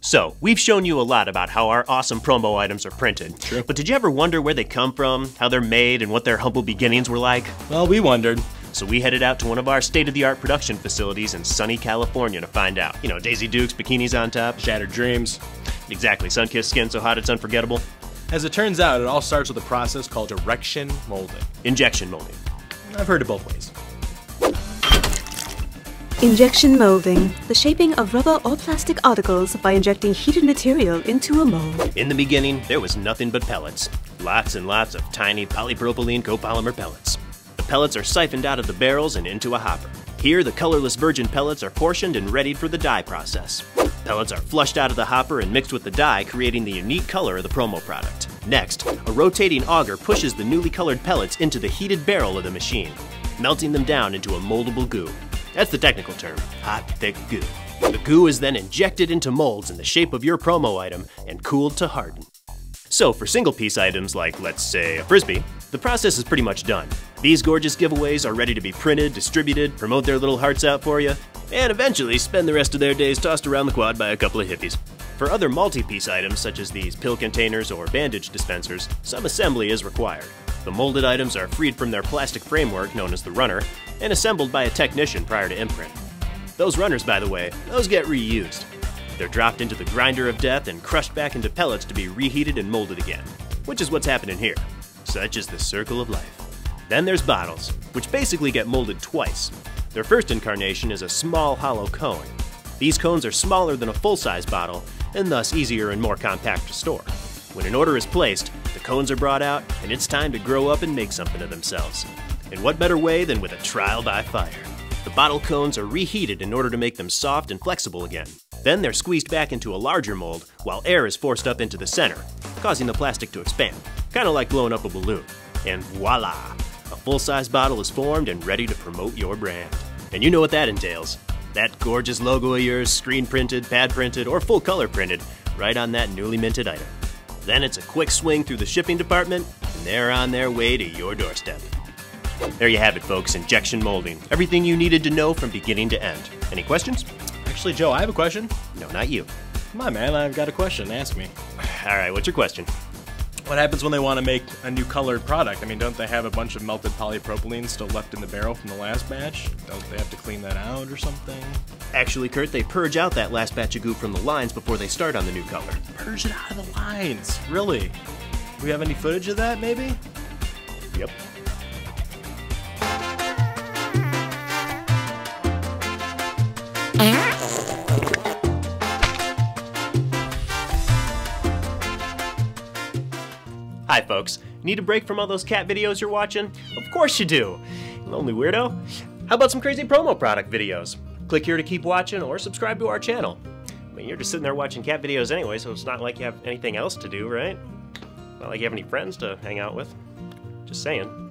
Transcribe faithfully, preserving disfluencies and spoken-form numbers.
So, we've shown you a lot about how our awesome promo items are printed. True. But did you ever wonder where they come from, how they're made, and what their humble beginnings were like? Well, we wondered. So we headed out to one of our state-of-the-art production facilities in sunny California to find out. You know, Daisy Dukes, bikinis on top. Shattered dreams. Exactly, sun-kissed skin so hot it's unforgettable. As it turns out, it all starts with a process called direction molding. Injection molding. I've heard it both ways. Injection molding, the shaping of rubber or plastic articles by injecting heated material into a mold. In the beginning, there was nothing but pellets. Lots and lots of tiny polypropylene copolymer pellets. The pellets are siphoned out of the barrels and into a hopper. Here, the colorless virgin pellets are portioned and readied for the dye process. Pellets are flushed out of the hopper and mixed with the dye, creating the unique color of the promo product. Next, a rotating auger pushes the newly colored pellets into the heated barrel of the machine, melting them down into a moldable goo. That's the technical term, hot, thick goo. The goo is then injected into molds in the shape of your promo item and cooled to harden. So for single-piece items like, let's say, a Frisbee, the process is pretty much done. These gorgeous giveaways are ready to be printed, distributed, promote their little hearts out for you, and eventually spend the rest of their days tossed around the quad by a couple of hippies. For other multi-piece items such as these pill containers or bandage dispensers, some assembly is required. The molded items are freed from their plastic framework known as the runner and assembled by a technician prior to imprint. Those runners, by the way, those get reused. They're dropped into the grinder of death and crushed back into pellets to be reheated and molded again, which is what's happening here. Such is the circle of life. Then there's bottles, which basically get molded twice. Their first incarnation is a small hollow cone. These cones are smaller than a full-size bottle and thus easier and more compact to store. When an order is placed, the cones are brought out and it's time to grow up and make something of themselves. And what better way than with a trial by fire? The bottle cones are reheated in order to make them soft and flexible again. Then they're squeezed back into a larger mold while air is forced up into the center, causing the plastic to expand, kind of like blowing up a balloon. And voila! A full-size bottle is formed and ready to promote your brand. And you know what that entails. That gorgeous logo of yours, screen printed, pad printed, or full color printed, right on that newly minted item. Then it's a quick swing through the shipping department, and they're on their way to your doorstep. There you have it, folks, injection molding. Everything you needed to know from beginning to end. Any questions? Actually, Joe, I have a question. No, not you. Come on, man, I've got a question. Ask me. All right, what's your question? What happens when they want to make a new colored product? I mean, don't they have a bunch of melted polypropylene still left in the barrel from the last batch? Don't they have to clean that out or something? Actually, Kurt, they purge out that last batch of goo from the lines before they start on the new color. Purge it out of the lines? Really? Do we have any footage of that, maybe? Yep. Hi folks, need a break from all those cat videos you're watching? Of course you do! Lonely weirdo? How about some crazy promo product videos? Click here to keep watching or subscribe to our channel. I mean, you're just sitting there watching cat videos anyway, so it's not like you have anything else to do, right? Not like you have any friends to hang out with. Just saying.